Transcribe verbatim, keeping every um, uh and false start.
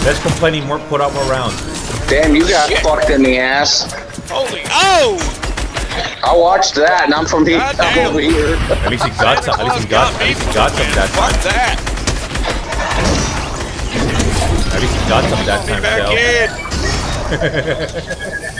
Let's complain more, put out more rounds. Damn, you got Shit. fucked in the ass. Holy, oh! I watched that, and I'm from here. God I'm damn. over here. At least he got some. At least he got. At least he got some that Fuck time. that. At least he got some that Be time. back Kel. in.